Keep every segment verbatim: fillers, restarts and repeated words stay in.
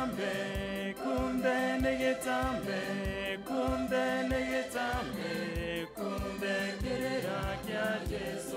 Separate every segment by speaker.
Speaker 1: negetambe, kunde negetambe, kunde negetambe, kunde kirera kya Yesu.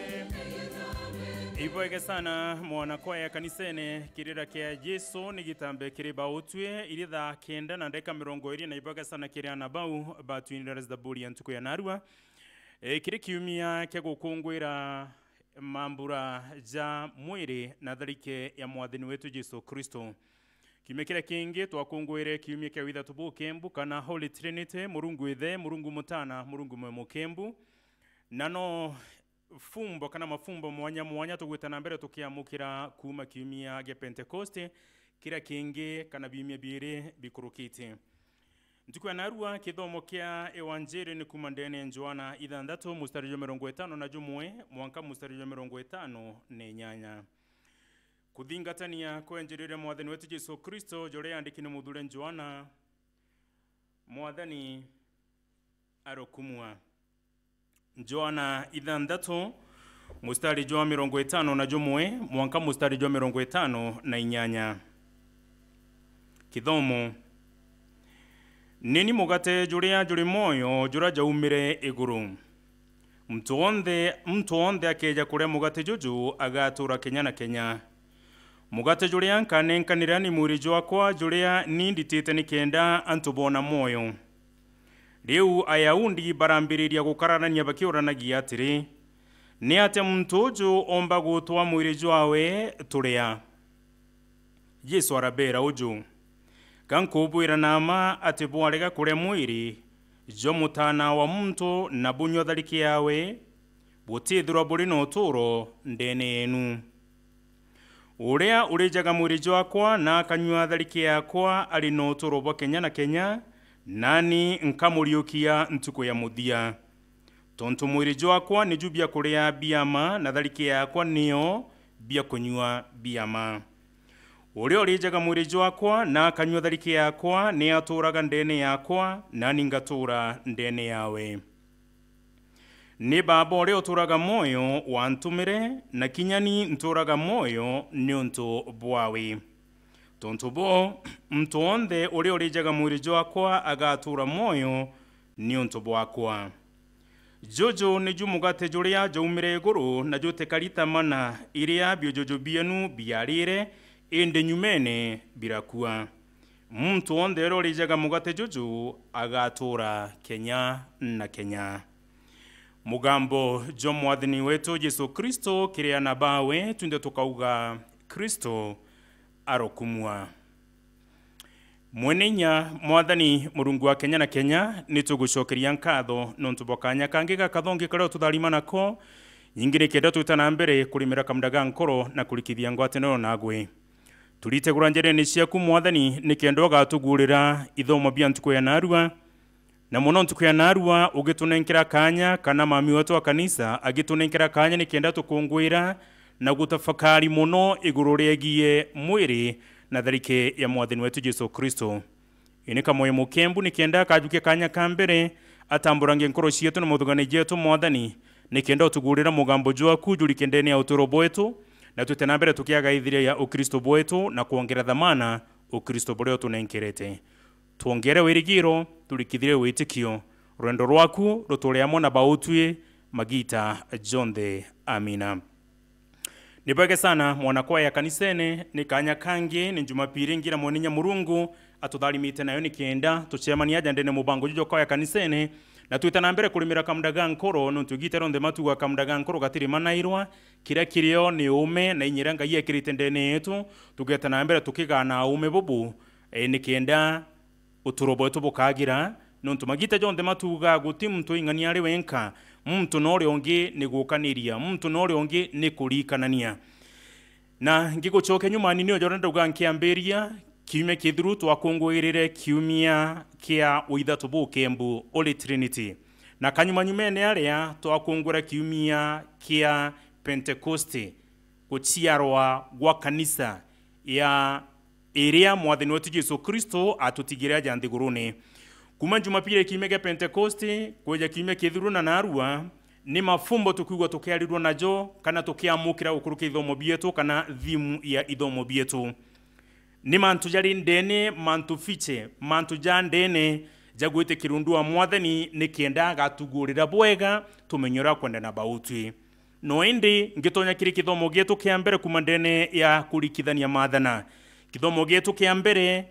Speaker 1: Ibwege sana mwana kwaya kanisene kirira kya Yesu nigitambe kiriba utwe iritha kenda na ndeka mirongo iri na ibwege sana kiriana bau batwinira zaburi ya ntuku ya narua e, kiri kiumia kya gukungwira mambura ja mwiri na tharike ya mwathani wetu Yesu Kristo. Kiumia kira kingi twakungwire kiumia kya withatu bukembu kana Holy Trinity, Murungu ithe, Murungu mutana, Murungu mwe mukembu. Nano fumbo kana mafumbo mwanya mwanya tugwitana mbere tukiamukira kuma kiumia gya Pentecoste kira kingi kana biumia biri bikurukite. Ntuku ya narua kithomo kya ewanjeri ni kuma ndene Joana ithandatu mustari wa mirongo itano na jumwe mwanka mustari wa mirongo itano ne nyanya. Kuthingatania kwenjerere mwathani wetu Yesu Kristo jore andikine muthure Joana mwathani arokumwa. Joana ithandatu mustari wa mirongo itano na jumwe mwanka mustari wa mirongo itano na inyanya. Kithomo: nini mugate juria juri moyo jura jaumire iguru. Mtu onde mtu onde akeja kure mugate juju agatura Kenya na Kenya. Mugate juria nkane nkanirani muri jwakwa juria ninditite nikenda antubona moyo. Riu ayaundi barambiriria gukararania bakiuranagia atiri ni ate muntu uju omba gutwa mwiri jwawe turia. Yesu arabera uju kankubwira nama ati bwarega kure mwiri jo mutana wa muntu na bunyo thariki yawe butithirwa buri no turo ndene yenu. Uria urijaga mwiri jwakwa na akanywa thariki yakwa ari no turo bwa Kenya na Kenya, nani nkamuriukia ntuko ya muthia. Tontu mwiri jwakwa ni jubia kuria biama na thariki yakwa niyo bia kunywa biama. Uria urijaga mwiri jwakwa na akanywa thariki yakwa ni aturaga ndene yakwa, nani ngatura ndene yawe. Ni baba uria uturaga moyo wantumire na kinyani nturaga moyo ni untu bwawe. Tontu bo mtu onde uria urijaga mwiri jwakwa agatura moyo ni untu bwakwa. Jojo ni jumugate juria jaumire iguru na jote karita mana iria biojojo bienu biarire ende nyumene birakua. Mtu onde uria urijaga mugate jojo agatura Kenya na Kenya. Mugambo jo mwathani wetu Yesu Kristo kiriana bawe tunde tukauga Kristo arokumwa. Mwenenya mwathani Murungu wa Kenya na Kenya nitugucokeria nkatho nontu bokanya kangi gakathongi kario tutharima nako nyingire kenda tutana mbere Kûrîmîra Kamuunda ga Nkoro na kurikithia ngwataniro nagwe. Turitegura njere ciaku mwathani nikendo gatugurira ithomo bia ntuku ya narua na muno ntuku ya narua ugitunenkera kanya kana mami wetu wa kanisa agitunenkera kanya nikenda tukungwira na gutafakari muno iguru riegie mwiri na tharike ya mwathani wetu Yesu Kristo. Inika moyo mukembu nikenda kajuke kanya kambere atamburange nkoro cietu na muthugani jetu mwathani nikenda utugurira mugambo jwaku juri kendene ya uturo bwetu na tutena mbere tukiaga ithire ya ukristo bwetu na kuongera dhamana ukristo bwetu tunenkerete. Tuongere wirigiro turikithire witikio rwendo rwaku rutureamo na bautwie magita jonde. Amina. Nibage sana mwana kwaya kanisene ni kanya kangi ni Jumapili ngira mweninya Murungu atutharimite nayo nikenda tucemania jandene mubango jujo kwaya kanisene na twitana mbere Kûrîmîra Kamuunda ga Nkoro nuntugite ronde matuga Kamuunda ga Nkoro gatiri manairwa kira kirio ni ume na inyiranga yekirite ndene yetu tugetana mbere tukigana ume bubu e, nikenda uturobo etu bukagira nontu magita jonde matuga guti muntu ingani ari wenka muntu nori ongi ni gukaniria muntu nori ongi ni kurikanania. Na ngigucoke nyuma ni niyo jorenda ugankiamberia kiume kithuru twakungwirire kiumia kia withatu bukembu Holy Trinity na kanyuma nyumene aria twakungwira kiumia kia Pentecoste guciarwa gwa kanisa ya iria mwathani wetu Yesu Kristo atutigira janthiguruni. Kuma Jumapili kiumia kia Pentecoste kweja kiumia kithuru na narua ni mafumbo tukigwa tukiarirwa najo kana tukiamukira ukuruka ithomo bietu kana thimu ya ithomo bietu. ni mantu jari ndene mantu fiche mantu jandene jagwite kirundu wa mwathani ni kienda gatugurira bwega tumenyora kwenda na bautwi no indi ngitonya kiri kithomo gitu kia mbere kuma ndene ya kurikithania mathana kithomo gitu kia mbere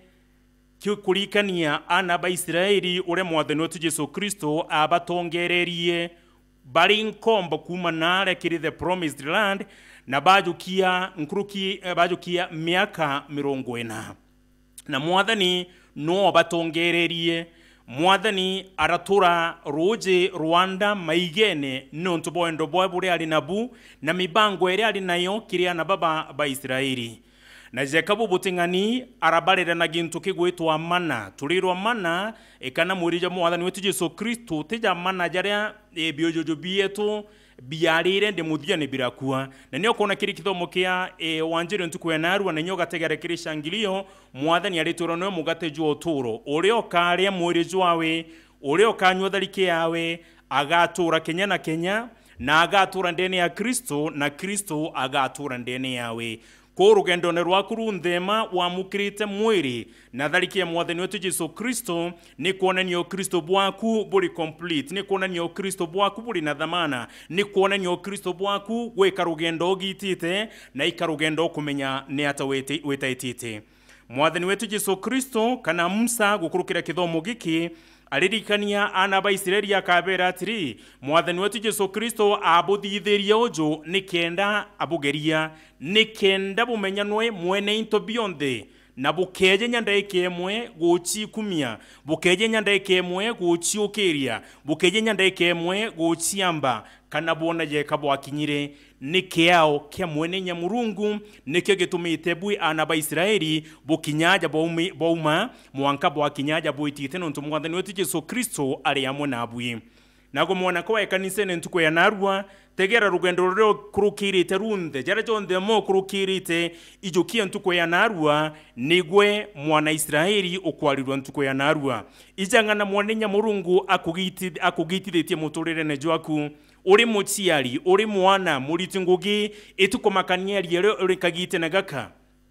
Speaker 1: kurikania ana ba Israeli ure mwathani wetu Yesu Kristo abatongererie bari nkombo kuma nare kiri the promised land na bajukia nkuruki bajukia miaka mirongo ina na mwathani no batongererie mwathani aratura roje Rwanda maigene nonto boendo boy buri ali nabu na mibango eri ali nayo kiria na baba ba Israeli na jekabu butingani arabarira na gintu kigwitwa mana turirwa mana ekana murija mwathani wetu Yesu Kristo tija mana jaria e biojojo bietu biarire ndi muthiane birakua na niyo kona kiri kithomo kia e, wanjiri ntuku ya narua na nyo gategere kiri shangilio mwathani aritura no mugate jo oturo ureo karia mwiriju wawe ureo kanywa dhalike yawe agatura Kenya na Kenya na agatura ndene ya Kristo na Kristo agatura ndene yawe ko rugendo ne rwaku runthema wa mukirite mwiri na dhalike ya mwathani wetu Yesu Kristo ni kuona niyo Kristo bwaku buri complete ni kuona niyo Kristo bwaku buri na dhamana ni kuona niyo Kristo bwaku gweka rugendo gitite na ikarugendo kumenya ni ata wetaitite mwathani wetu Yesu Kristo kana Musa gukurukira kithomo giki aririkania ana ba Israeli akabera atiri mwathani wetu Yesu Kristo abuthithiria ojo ni kenda abugeria ni kenda bumenyanwe mwene into beyond na bukeje nyandaike mwe guchi kumia bukeje nyandaike mwe guchi okeria bukeje nyandaike mwe guchi amba kana bona je kabo akinyire ni kiao kia mwene nyamurungu nikyo gitumite bui ana ba Israeli bukinyaja boumi bouma mwanka bo akinyaja boitite nonto mwathani wetu Yesu Kristo ari amwe nabui nago mwana kwa kanisa ntuko ya narua tegera rugendo rero kurukirite runde jara jonde mo kurukirite ijukia ntuko ya narua nigwe mwana Israeli okwarirwa ntuko ya narua ijangana mwana nyamurungu akugiti akugitithetie muturire ne jwaku uri muciari uri mwana muriti ngugi itukomakania riero uri kagite na gaka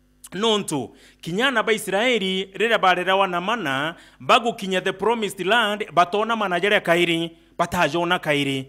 Speaker 1: nonto kinyana ba Israeli rera barera wana mana bagu kinya the promised land batona manajere kairi batajona kairi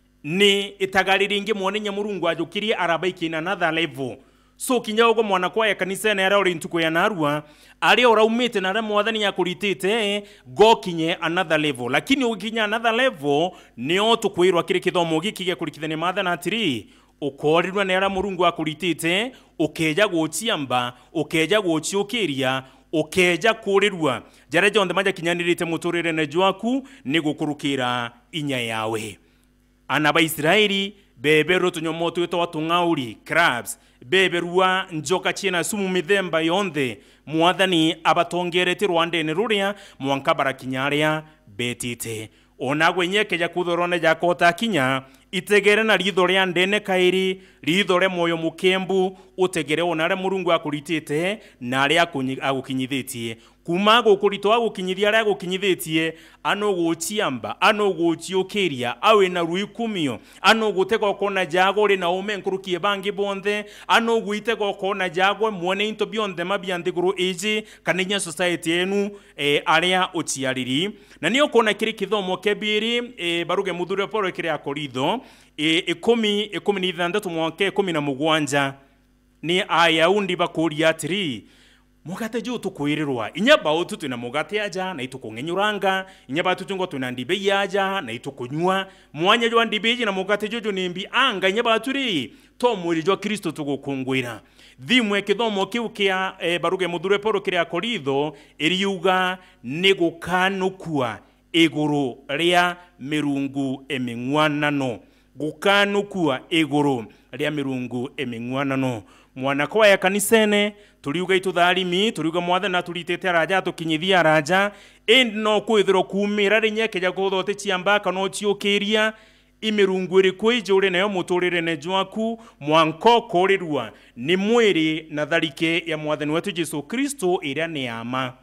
Speaker 1: ni itagariringe mwone nyamurungu ajukirie arabaiki na another level so kinyago mwana kwa ya kanisa na yara ori ntuko ya narua ari ora umite na mwathani ya kuritite go kinye another level lakini ukinya another level ni otu kwirwa kire kithomo gikige kurikithane mathana atiri ukorirwa na yara murungu akuritite ukeja guchiamba ukeja guchiokeria ukeja kurirwa jara jonde maja kinyanirite muturire ne jwaku ni gukurukira inya yawe ana ba Israeli beberu tunyomoto yeto watungauri crabs beberua njoka china sumu mithemba yonde mwathani abatongerete Rwanda ne ruria mwankabara kinyaria betite onagwe nyeke ja kuthorone ja kota kinya itegere na ritho ria ndene kairi ritho re moyo mukembu utegere onare murungu akuritite na ria agukinyithetie kuma gukurito agukinyithia ria agukinyithetie ano guchiamba ano guchiokeria awe na ruikumio ano gutego kona jago ri na ume nkurukie bangi bonde ano guitego kona jago mwone into beyond the mabiande guru age kaninya society enu e, aria uchiariri na niyo kona kiri kithomo kebiri e, baruge muthure poro kiri akoritho e, ikumi ikumi ni ithandatu mwaka ikumi na mugwanja ni ayaundi bakuria atiri mugate ju tukwirirwa inyaba utu tuna mugate aja na itukungenyuranga inyaba tutungo tuna ndibe yaja na itukunywa mwanya jwa ndibe na mugate juju nimbi anga inyaba turi to muri jwa Kristo tugukungwira thimwe kithomo kiukia e, baruge muthure poro kiri akoritho eriuga nigukanukua iguru ria mirungu emingwanano gukanukua iguru ria mirungu emingwanano mwana kwa ya kanisene tuliuga itutharimi tuliuga mwathana turitete raja tukinyithia raja end no kwithiro kumira rinyeke ja guthote ciamba kana ciokiria imirungu iri kwijure nayo muturire ne jwaku mwanko korirwa ni mwiri na tharike ya mwathani wetu Yesu Kristo iria ni ama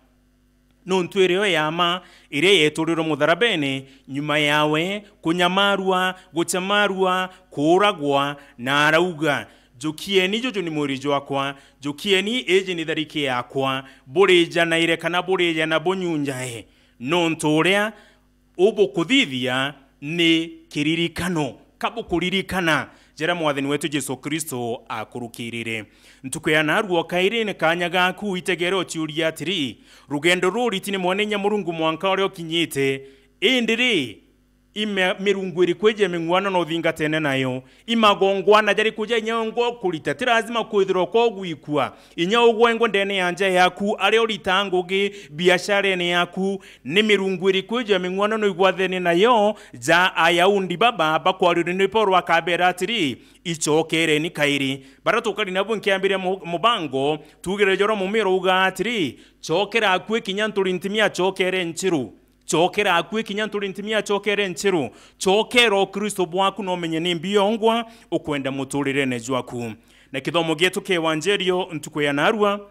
Speaker 1: no ntwireo yama ire yeturiro mutharabene nyuma yawe kunyamarwa guchamarwa kuragwa na arauga jukieni jojo ni mwiri jwakwa jukieni eje ni thariki yakwa bureja na ire kana bureja na bonyunjae nontu uria ubukuthithia ni kiririkano kabukuririkana jera mwathani wetu Jesu Kristo akurukirire ntuko ya naruo kaire ne kanya gaku itegero ciuria atiri rugendo ruri tini mwanenya murungu mwanka ore okinyite indiri ime mirungu iri kweje mingwana no thinga tene nayo imagongwana jari kuja nyongo kulita tirazima kwithiro ko gwikua inya ugwengo ndene yanja yaku ari oritangugi biashara ne yaku ni mirungu iri kweje mingwana no igwathene nayo ja ayaundi baba bakwarire ne porwa akabera atiri ichokere ni kairi baratukari nabo nkiambire mubango tugire joro mumiro uga atiri chokera akwe kinyanturi ntimia chokere nchiru chokera akwe kinyanturi ntimia chokere nchiru chokero Kristo bwaku no menye ni mbiyongwa ukwenda muturire ne jwaku na kithomo gyetu ke evangelio ntuko ya narua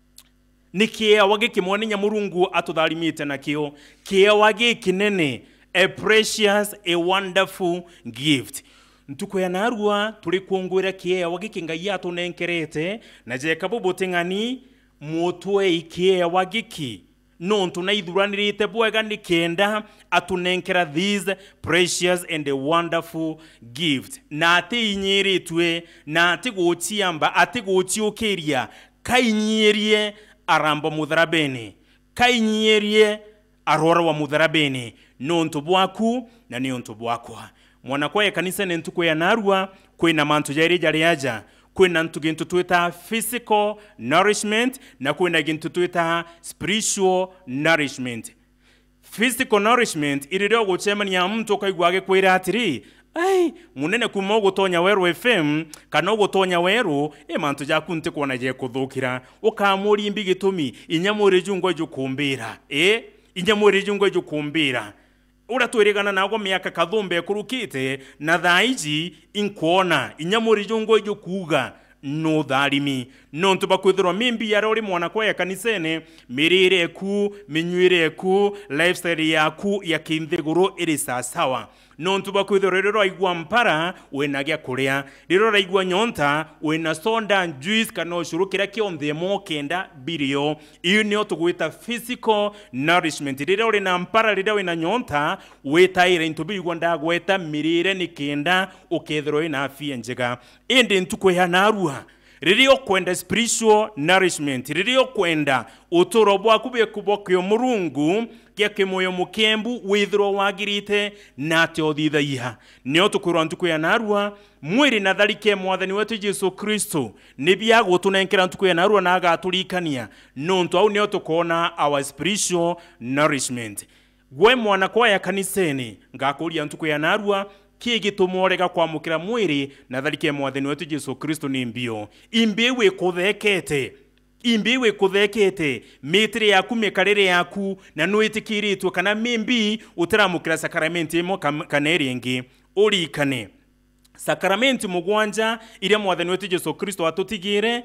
Speaker 1: nikie wage kimone nyamurungu atutharimite nakio kie wage kinene a precious a wonderful gift ntuko ya narua turi kuongwera kie wage kingai atunenkerete na je kabubote ngani mutwe ikie wage ki nontu na ithuranirite bwega ni kenda atunenkera these precious and a wonderful gift na ati inyiritwe na ati gochiamba ati gochiokeria kainyirie aramba mutharabeni kainyirie arora wa mutharabeni nontu bwaku na niontu bwakwa mwana kwa kanisa ne ntuko ya narua kwina mantu jairi jari aja kwina ntugintu twita physical nourishment na kwina gintu twita spiritual nourishment. Physical nourishment iriro guchemani ya mtu kaigwage kwira atiri ai munene kuma gutonya weru F M kana gutonya weru e mantu jaku nte kuona je kuthukira ukamuri imbi gitumi inyamuri jungo jukumbira e inyamuri jungo jukumbira ura tuirigana nago miaka kathumbe kurukite na thaiji inkuona inyamuri jungo jukuga no tharimi no ntubakwithirwa mimbi ya rori mwana kwa ya kanisene mirire ku minywire ku lifestyle yaku ya kinthiguru iri sawa no ntubakwithirwa rero igwa mpara wena gya kuria rero igwa nyonta wena sonda juice kana ushurukira kionthe mo kenda birio iyo ni otugwita physical nourishment rero uri na mpara rero wena nyonta wetaire ntubigwa ndagweta mirire ni kenda ukethirwa ina afia njega indi ntuko ya narua ririo kwenda spiritual nourishment ririo kwenda uturo bwaku bekubokyo murungu kyake moyo mukembu withro wagirite nate othithaiha nio tukurwa ntuko ya narua mwiri na tharike mwathani wetu Jesu Kristo nibia gutunenkera ntuko ya narua na agaturikania nontu au nio tukona our spiritual nourishment gwe mwana kwa ya kaniseni ngakuria ntuko ya narua kigitumorega kwamukira mwiri na tharike mwathani wetu Jesu Kristo ni mbio imbiwe kuthekete imbiwe kuthekete mitri yaku mekarere yaku na nuitikiritwe kana mimbi utaramukira sakramenti imo kaneringi urikane sakramenti mugwanja ile mwathani wetu Jesu Kristo atutigire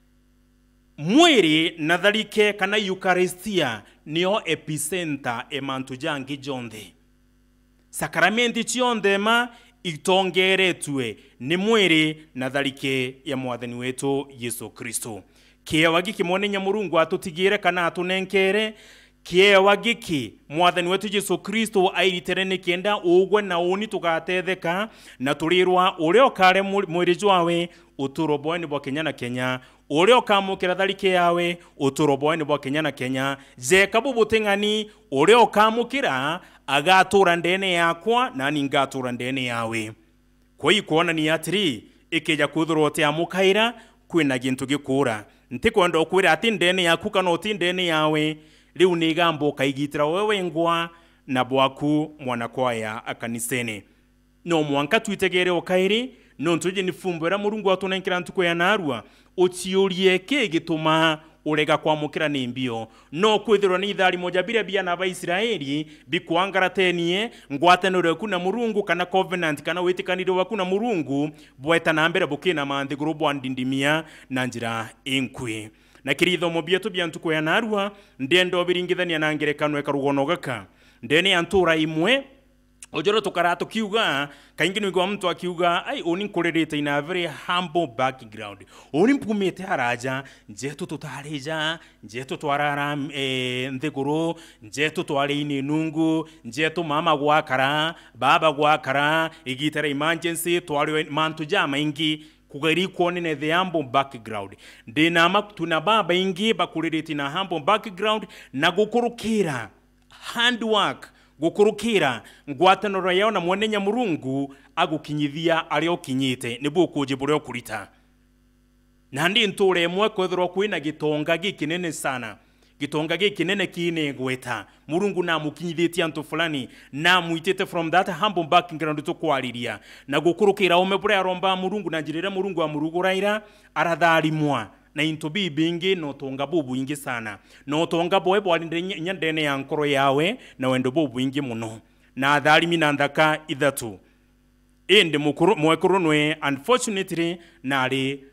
Speaker 1: mwiri na tharike kana eucharistia nio epicenter emantu jangi jonde sakramenti chiondema itongeretwe ni mwiri na tharike ya mwathani wetu Yesu Kristo kiewa giki mwone nyamurungu atutigire kana atunenkere kiewa giki mwathani wetu Yesu Kristo airitere ni kenda ugwe na uni tugatetheka na turirwa ureo kare mwiri jwawe uturoboeni bwa Kenya na Kenya ureo kamukira tharike yawe uturoboeni bwa Kenya na Kenya je kabubutengani ureo kamukira agatura ndene yakwa nani ngatura ndene yawe koi kuona ni atiri ikeja kuthurwo te amukaira kwina gintu gikura ntikwenda okwira ati ndene yaku kana oti ndene yawe riu ni gambo kaigitira wewe ngwa na bwaku mwana kwaya akanisene no mwanka twitegere okairi no ntuje ni fumbera murungu atunenkira ntuko ya narua otiurie ke gituma urega kwamukira ni mbio no kwithirwa ni ithari moja bire bia na Abaisiraeli bikwangaratenie ngwataniro kuna murungu kana covenant kana witikaniro waku na murungu bweta na mbere bukina mandi grubu andindimia na njira inkwi na kiritho mobietu bia ntuko ya narua ndendo biringithania na ngerekano ekarugono gaka ndene antura imwe ojoro tukara tukiuga kaingi nigwa mtu akiuga ai oni nkorerete ina very humble background oni mpumete haraja njetu tutarija njetu twarara e, nthiguru njetu twari ini nungu njetu mama gwakara baba gwakara igitara emergency twari mantu jama ingi kugari kuonene the humble background ndina makutuna baba ingi bakurerete na humble background na gukurukira handwork gukurukira ngwatanoro yao na mwene Nyamurungu agukinyithia ario kinyite nibu kuje bure okurita nandi nture mwe kwethro kwina gitonga gikinene sana gitonga gikinene kine gweta Murungu na mukinyithitie antu fulani na muitete from that humble background to kwariria na gukurukira ome bure aromba Murungu na njirira Murungu amuruguraira aratharimwa na into bibingi no tonga bubu ingi sana no tonga boe bwalinde nyandene ya Nkoro yawe na wendo bubu ingi muno na atharimi na ndaka ithatu ende mukuru mwekuru nwe unfortunately nari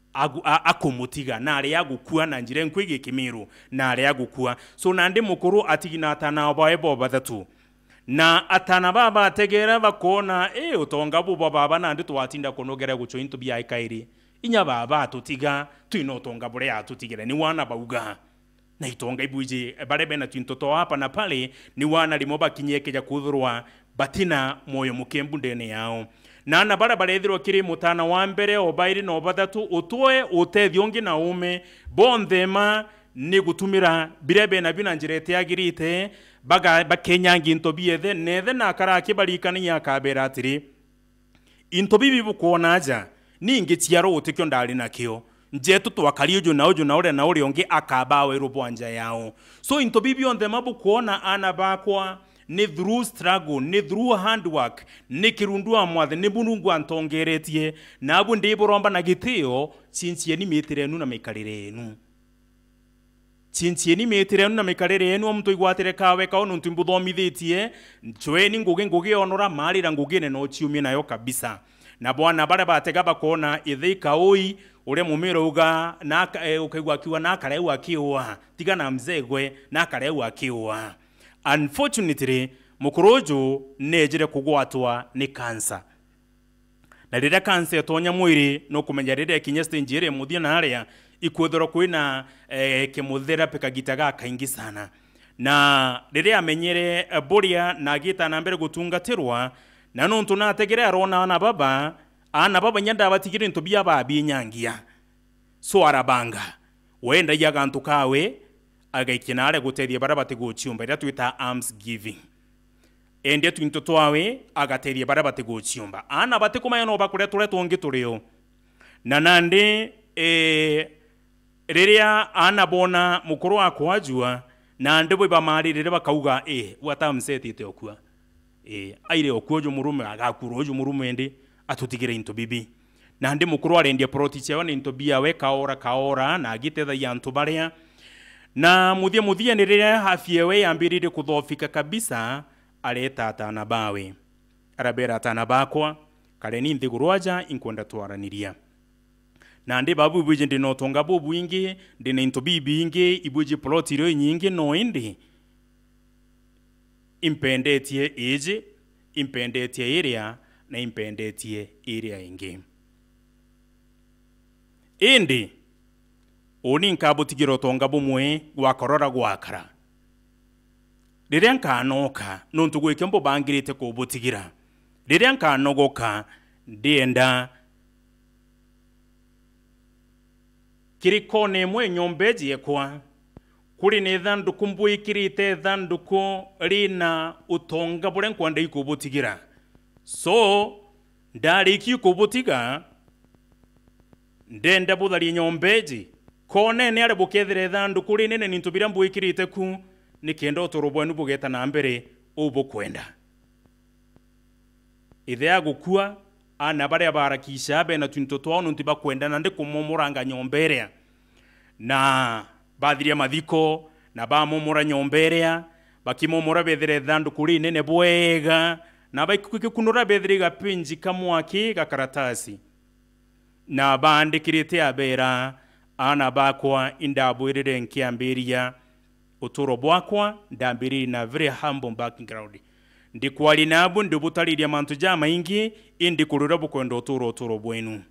Speaker 1: akumutiga nari agukua na njire nkwige kimiru nari agukua so nande mukuru atigina atana boe bo bathatu na atana baba ategera bakona e utonga bubu baba nande twatinda kunogera gucho into bya ikairi inya baba tutiga tuino tonga bure ya tutigera ni wana bauga na itonga ibuje barebe na twintoto hapa na pale ni wana limoba kinyeke ja kuthurwa batina moyo mukembu ndene yao na na bara barethirwo kiri mutana wa mbere obairi no bathatu utwe utethiongi na ume bonthema ni gutumira birebe na bina njirete agirite baga bakenyangi ntobiethe nethe na karaki barikani ya kabera atiri intobibi bukonaja ningi tiaro utikyo ndali nakyo njetu twakali uju na uju na ore na ore onge akabawe rubwanja yao so into bibi on them abu kuona ana bakwa ni through struggle ni through handwork ni kirundua mwathe ni Murungu antongeretie na abu ndiboromba na gitio cincie ni metirenu na mikarerenu cincie ni metirenu na mikarerenu omuntu igwatire kawe ka onu ntimbuthomithitie chwe ni nguge nguge onora marira ngugine no chiumie nayo kabisa na bwana bara batega bakona ithika oi ure mumiro uga na e, ukigwa kiwa na karewa kiwa tiga na mzegwe na karewa kiwa unfortunately mukorojo nejire kugwatwa ni cancer na rira cancer yatonya mwiri no kumenya rira kinya stage ire muthia na aria ikwethoro kwina e, chemotherapy kagitaga kaingi sana na rira amenyere e, boria na gita na mbere gutungatirwa na nontu na tegere arona na baba ana baba nyanda batigire into bya babi nyangia so arabanga wenda yagantu kawe agaikinare gutethia bara batiguchiumba ira twita arms giving ende twinto twawe agatethia bara batiguchiumba ana batikuma no bakure ture tongi turio na nande e riria ana bona mukuru akwajua na ndebo bamarire bakauga eh watamsetite okua eh aire okuojo murume agakurojo murume ndi atutigire into bibi na ndi mukuru arendia protiche wana into bia we kaora kaora na agitetha yantu baria na muthia muthia nirire hafie we yambirire kuthofika kabisa areta atana bawe arabera atana bakwa kare ni nthigurwaja inkwenda twaraniria na ndi babu ibuje ndi no tonga bobu ingi ndi na into bibi ingi ibuje plotiro nyingi no indi impendetie age impendetie area na impendetie area ingi indi oni nkabutigiro tonga bumwe gwakorora gwakara riria nkanoka nontu gwike mbo bangirite kubutigira riria nkanogoka ndienda kirikone mwe nyombeji yekwa kuri ne thanduku mbwikirite thanduku rina utonga bure nkwenda ikubutigira so ndari ki kubutiga ndenda buthari nyombeji kone ne ari bukethire thanduku rine ni ntubira mbwikirite ku ni kendo turubwe nubugeta na mbere ubu kwenda ithe agukua ana bare barakisha be na twinto twao ntiba kwenda na ndi kumumuranga nyomberea na badhiria mathiko na ba mumura nyomberea bakimumura bethire thanduku rine ne bwega na baikukunura bethire gapinji kamwaki gakaratasi na bandikirite abera ana bakwa indabwirire nkiambiria uturo bwakwa ndambiri na very humble background ndi kwali nabu ndi butaliria mantu ja maingi indi kurura bukwenda oturo oturo bwenu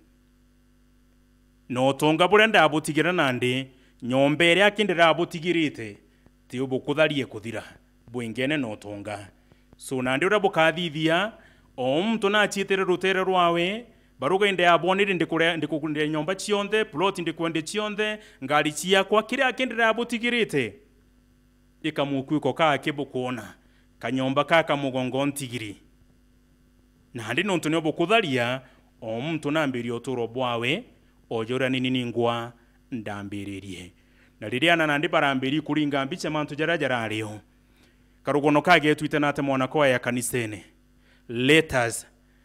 Speaker 1: no tonga burenda abutigira nandi nyombere akindira abutigirite ti ubukutharie kuthira bwingene no tonga so nandi ura bukathithia o muntu nachitere rutere rwawe baruga inde abonire ndikure ndikukundira nyomba chionde plot ndikwende chionde ngali chiakwa kire akindira abutigirite ikamukwiko ka kibukona kanyomba kaka mugongo ntigiri nandi nontu ne bukutharia o muntu nambiri oturo bwawe ojora nini ningwa ndambiririe na ririana nandi barambiri kuringa mbiche mantu jarajara ariyo karugono kage twite nate mwana kwa ya kanisene letters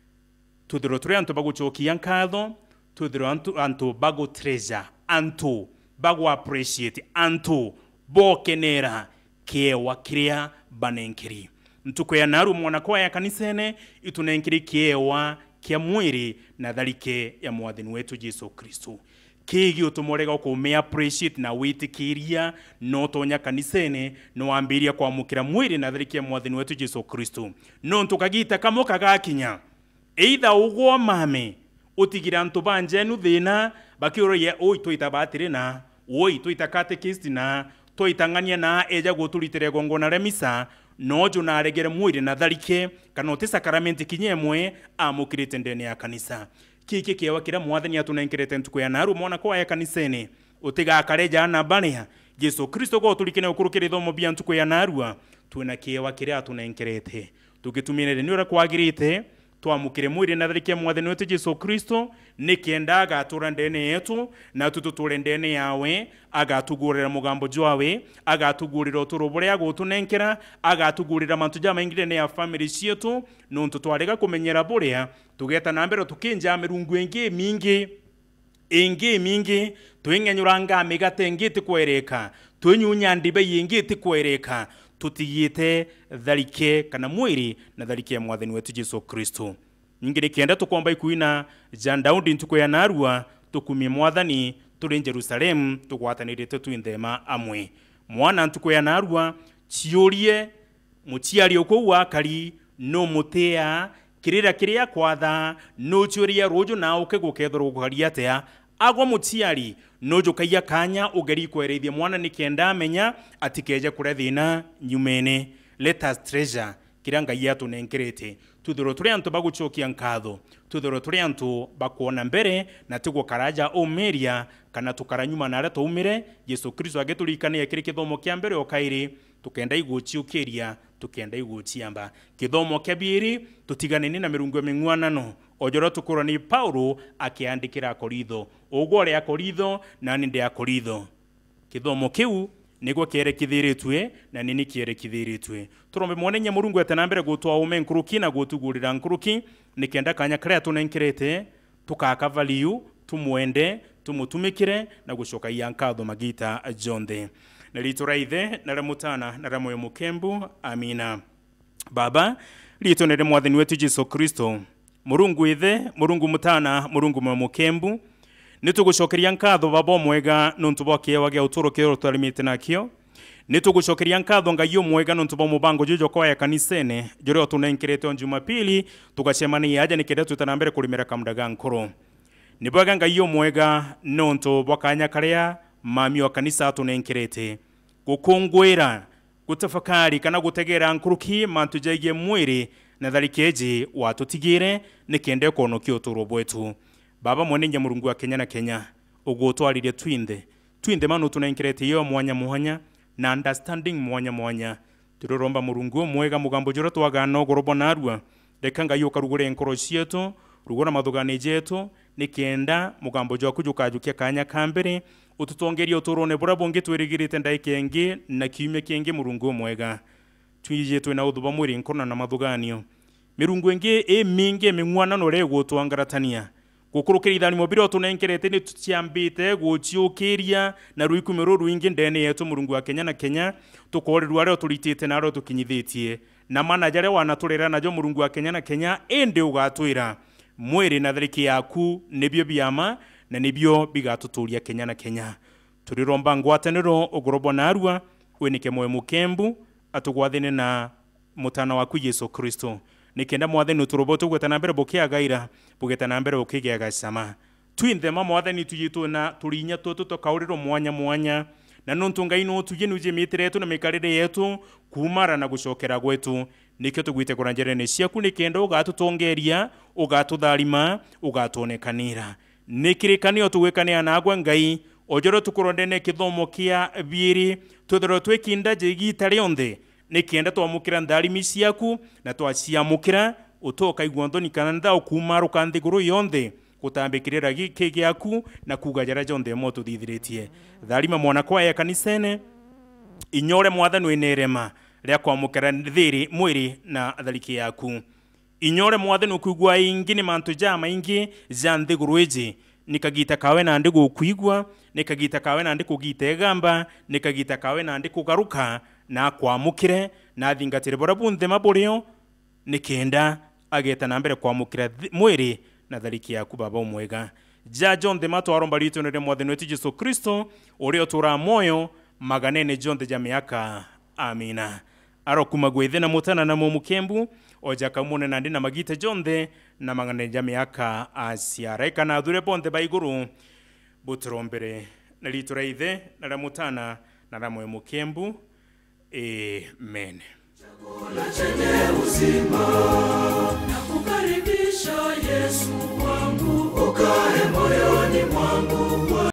Speaker 1: tudiro turi antu baguchokia nkatho tudiro antu antu bago treasure antu bago appreciate antu bokenera kewa kiria banenkiri ntuko ya naru mwana kwa ya kanisene itunenkiri kewa kia mwiri na dhalike ya mwathini wetu Yesu Kristo kigi utumorega ko me appreciate na witikiria no tonya kanisene no ambiria kwa mukira mwiri na dhalike ya mwathini wetu Yesu Kristo no ntukagita kamoka gakinya either ugwo mame utigira ntu banje nu thina bakiro ye oi toita batire na oi toita catechist na toitangania na eja guturitere gongona remisa nojo na aregere mwiri na dhalike kanote sakramenti kinyemwe amukirite ndene ya kanisa kiki kiewa kira mwathani atunenkerete ntuko ya naru mwana kwa ya kanisene utiga akareja na bania Yesu Kristo go tulikene ukurukire thomo bia ntuko ya narua tuena kiewa kira atunenkerete tugitumire ni ura kwagirite twamukire mwiri na dhalike mwathani wetu Yesu Kristo nikienda agatura ndene yetu na tututure ndene yawe agatugurira mugambo jwawe agatugurira oturo buria gutunenkera agatugurira mantu jama ingire ne ya family cietu nuntu twarega kumenyera buria tugeta nambero tukinja mirungu engi mingi engi mingi twingenyuranga migate ngiti kwereka twenyunya ndibe yingiti kwereka tutiyite dhalike kana mwiri na dhalike ya mwathani wetu Yesu Kristo ngire kienda tukomba ikuina jandaundi ntuko ya narua tukumie mwathani turi Jerusalem tukwatanirite twindema amwe mwana ntuko ya narua chiurie mutiari okwa kali no mutea kirira kiria kwatha no chiuria rojo na ukegukethoro gukaria tea agwa mutiari nojo kaya kanya ugeri kwerethia mwana nikienda amenya atikeje kurethina nyumene let us treasure kiranga yatu nenkerete tudoro turi antu baguchokia nkatho tudoro turi antu bakuona mbere na tugo karaja omeria kana tukaranyuma na reto umire Yesu Kristo agetulikane yakiri kithomo kia mbere okairi tukenda iguchiukiria tukenda iguchiamba kithomo kia biiri tutiganene na mirungu mingwanano ojoro tukoro ni Paulo akiandikira Koritho ogore ya Koritho na ninde ya Koritho kithomo kiu nigwo kierekithiritwe na nini kierekithiritwe turombe mwone nya murungu atanambere gutwa ume nkuruki na gutugurira nkuruki nikenda kanya kare tunenkerete tukaka value tumwende tumutumikire na gushoka yankatho magita jonde na lituraithe na ramutana na ramoyo mukembu amina baba litonere mwathani wetu Yesu Kristo murungu ithe murungu mutana murungu mukembu nitugushokeria nkatho babo mwega nuntu bokie wage uturo kero twalimite nakio nitugushokeria nkatho ngayo mwega nuntu bo mubango jojo kwa ya kanisene jore tunenkerete on Jumapili tugashemania aje nikenda tutanambere kulimira Kamuunda Nkoro nibaga ngayo mwega nuntu bokanya karia mami wa kanisa tunenkerete gukungwira gutafakari kana gutegera nkuruki mantu jaige mwiri na dhalikeji watutigire nikende kono kyo turo bwetu baba mwene nya murungu wa Kenya na Kenya ugotwarire twinde twinde manu tunenkerete yo mwanya mwanya na understanding mwanya mwanya turoromba murungu mwega mugambo joro twagana ogorobo narwa dekanga yo karugure Nkoro cietu rugora mathugane jetu nikenda mugambo jo kujukajukia kanya kambere ututongeria uturone bura bonge twirigirite ndaikenge na kiume kenge murungu mwega twije twina uthuba mwiri nkona na mathuganio mirungu enge e minge mingwana no rego twangaratania gukurukira ithani mobiro tunenkerete ni tuciambite guciukiria na ruikumiro ruingi ndene yetu murungu wa Kenya na Kenya tukorerwa rero turitite naro tukinyithitie na manajare wana turera najo murungu wa Kenya na Kenya ende ugatwira mwiri na thariki yaku nibyo byama na nibyo bigatuturia Kenya na Kenya turiromba ngwataniro ogorobo narua wenike mwe mukembu atugwathine na mutana waku Yesu Kristo nikenda mwathani uturoboto gwetana mbere bokia gaira bugetana mbere ukigea gacama twinthema mwathani tuyitu na turinya tutu tukauriro mwanya mwanya na nontu ngai no tuye nuje mitiretu na mikarire yetu kumara na gucokera gwetu nikyo tugwite kuranjerene ciaku nikenda ugatutongeria ugatutharima ugatuonekanira nikirikanio tugwekania nagwa ngai ojoro tukurondene kithomo kia biiri tuthero twekinda jigita rionthe nikenda twamukira ndarimi ciaku na twaciamukira utoka igwonthoni kana nthao kumaruka nthiguru yonthe gutambikirira giki giaku na kugajara jonthe mo tuthithiritie tharima mwana kwa ya kanisene inyore mwathani winerema ria kwamukira thiri mwiri na thariki yaku inyore mwathani ukugwa ingine mantu jama ingi za nthiguru iji nikagita kawe na ndi gukuigwa nikagita kawe na ndi kugita egamba nikagita kawe na ndi kugaruka na kwamukire na thingatire bora bunthe maburio nikenda ageta na mbere kwamukira mwiri na thariki yaku baba umwega ja jonthe matwaro mbaritu nere mwathani wetu Yesu Kristo urio tura moyo maganene jonthe ja miaka amina arokuma gwethe na mutana na mumukembu oja kamune na ndi na magite jonthe na magane ja miaka asiara kana dure bonte baiguru butrombere na litura ithe na la mutana na la mumukembu amen. Chakula chenye uzima